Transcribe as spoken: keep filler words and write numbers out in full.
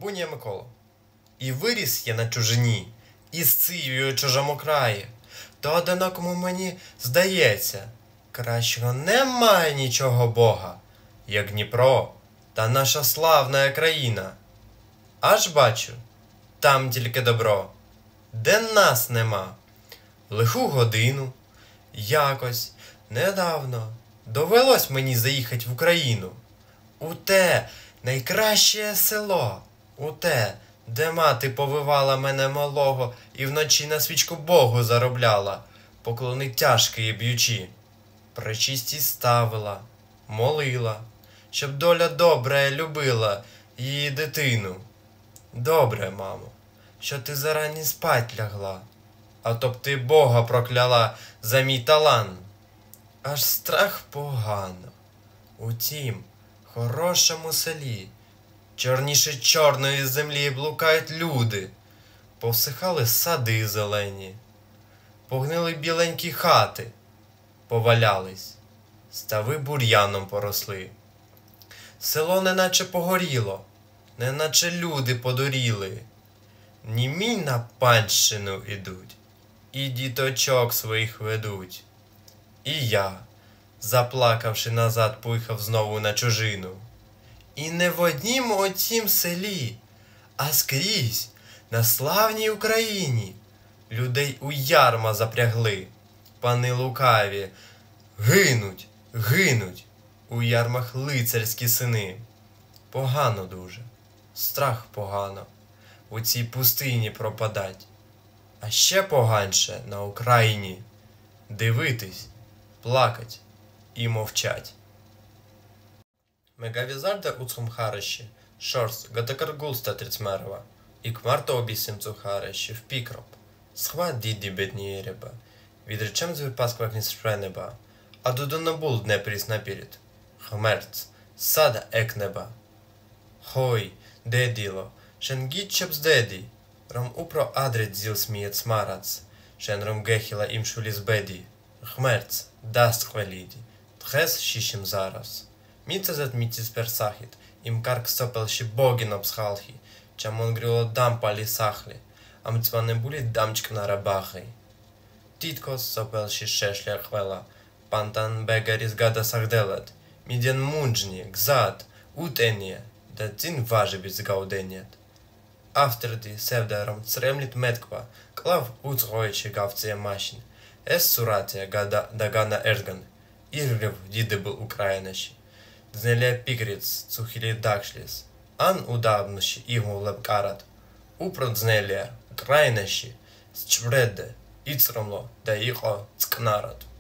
Горбунія Микола. І виріс я на чужині, і сцивію чужому краї. То одинокому мені здається, кращого немає нічого Бога, як Дніпро та наша славна країна. Аж бачу, там тільки добро, де нас нема. Лиху годину, якось, недавно, довелось мені заїхать в Україну. У те найкраще село, у те, де мати повивала мене малого і вночі на свічку Богу заробляла, поклони тяжкої б'ючи. Пречистість ставила, молила, щоб доля добре любила її дитину. Добре, мамо, що ти зарані спать лягла, а то б ти Бога прокляла за мій талант. Аж страх погано. У тім хорошому селі чорніше чорної землі блукають люди. Повсихали сади зелені, погнили біленькі хати, повалялись, стави бур'яном поросли. Село неначе погоріло, неначе люди подуріли. Німі на панщину ідуть, і діточок своїх ведуть. І я, заплакавши назад, поїхав знову на чужину. І не в однім отім селі, а скрізь, на славній Україні, людей у ярма запрягли. Пани лукаві, гинуть, гинуть у ярмах лицарські сини. Погано дуже, страх погано у цій пустині пропадать. А ще поганше на Україні дивитись, плакать і мовчать. Мегавізарда у цьому харищі, шорс, гадакаргулста трицмерова, і кмарто обісимцу харищі, в пікроп, схват діді бедні реба, відречем з випасквак ні спренеба, а додонабул дне пріс наперед, хмерц, сада ек неба. Хой, де діло, шен гітчеп з деді, ром упро адрет зіл смієт смарац, шен ром гехіла ім шуліс беді, хмерц, даст хваліді, тхес шішим зараз. Міце затміці сперсахіт, ім карк сопелші богін обсхалхі, чамон гріло дам палі сахлі, ам цване булі дамчк на рабахи. Тіткос сопелші шешля хвела, пантан бегаріс гада сахделет, міден мунджні, гзад, утенє, да цін важибіць гауденєт. Авторді севдаром цремліт метква, клав уцгоючи гавція машин, ес суратія гада дагана ерган, іргрив дідебл Українаші. Знеля пікріц цухілі дакшліс, ан удавнуші ігму лепкарат, упрод знеля Українаші, з чвреде, іцромло, да іхо цкнарат.